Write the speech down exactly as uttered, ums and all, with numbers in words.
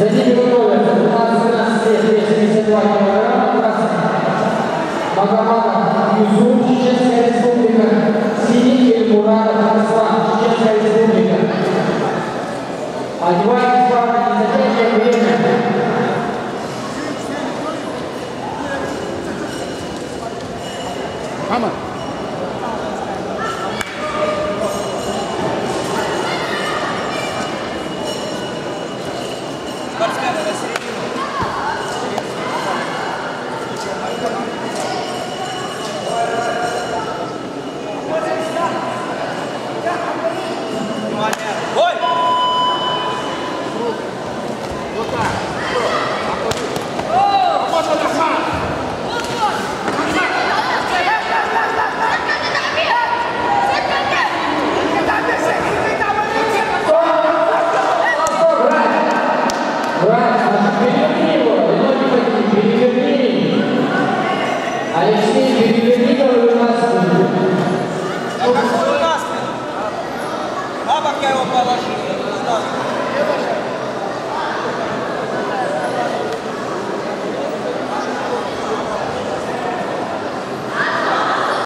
За ними готовятся двенадцать-тринадцать лет, вес семьдесят два килограмма, красный. Магомадов Юсуф, Чеченская республика. Синий Эльмурадов Аслан, Чеченская республика. Одевайтесь, парни, не затягивайте время. Мама. Спортсмены на середину. Внимание. Бой! Вот так. Переверни его, ноги такие, переверни. Алексей.